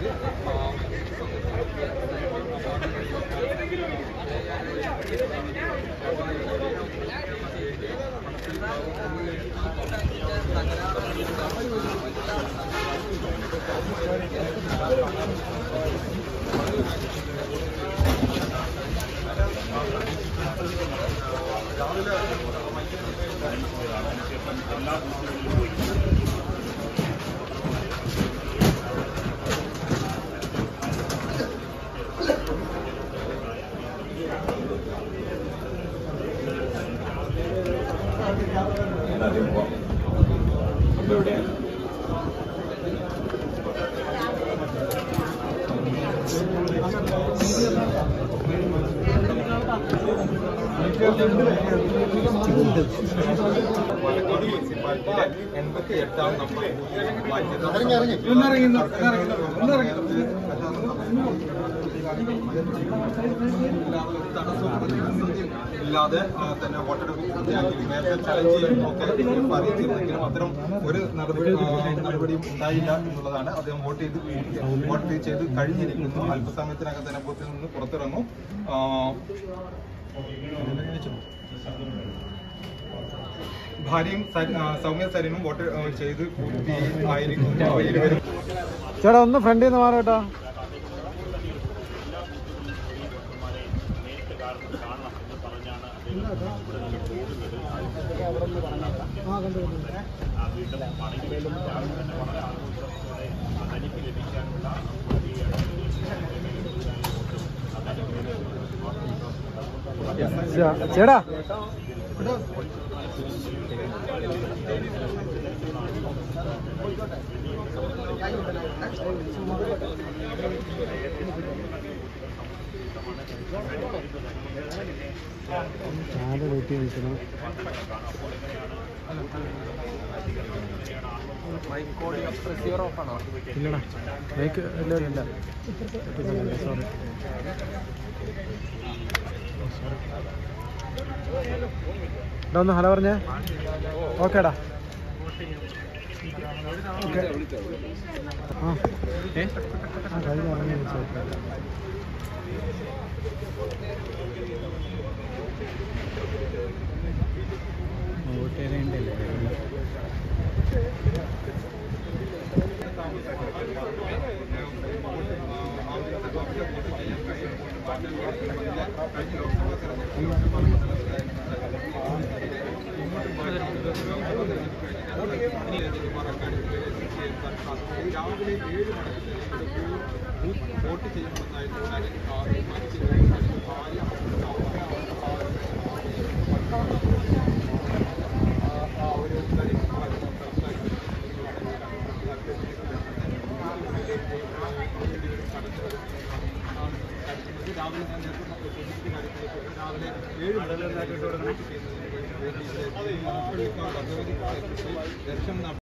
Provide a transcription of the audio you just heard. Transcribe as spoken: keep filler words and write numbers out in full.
പാലക്കാട് മുനിസിപ്പാലിറ്റിയിലെ എൺപത്തി എട്ടാം നമ്പർ ഇല്ലാതെ തന്നെ വോട്ടെടുപ്പ് പൂർത്തിയാക്കി നേരത്തെ ചലഞ്ച് ചെയ്യുന്നതൊക്കെ അറിയിച്ചിരുന്നെങ്കിലും അത്തരം ഒരു നടപടി നടപടിയും ഉണ്ടായില്ല എന്നുള്ളതാണ്. അദ്ദേഹം വോട്ട് ചെയ്ത് വോട്ട് ചെയ്ത് കഴിഞ്ഞിരിക്കുന്നു. അല്പസമയത്തിനകം തന്നെ ബൂത്തിൽ നിന്ന് പുറത്തിറങ്ങും. ഭാര്യയും സൗമ്യ സരിനും വോട്ട് ചെയ്ത് പൂർത്തിയായിരിക്കും. ചേട്ടാ ഒന്ന് ഫ്രണ്ടിൽ നിന്ന് മാറേട്ടാ. ചേട്ടാ ചാല വെട്ടി നിൽക്കണം. ഇല്ലടാ മൈക്ക് ഇല്ല ഇല്ല സോറി എടാ ഒന്ന് ഹലോ പറഞ്ഞേ. ഓക്കേടാ ഓക്കെ ആ ആ കഴിഞ്ഞ ഇറങ്ങി വിളിച്ചു. വോട്ട് ചെയ്തേണ്ടല്ലേ രാവിലെ ഏഴ് മണിക്ക് വോട്ട് ചെയ്യുമെന്നായിരുന്നു രാവിലെ ഞാൻ രാവിലെ ഏഴ് മണിക്ക് വോട്ട് ചെയ്യുന്നതിന് വേണ്ടി ദർശനം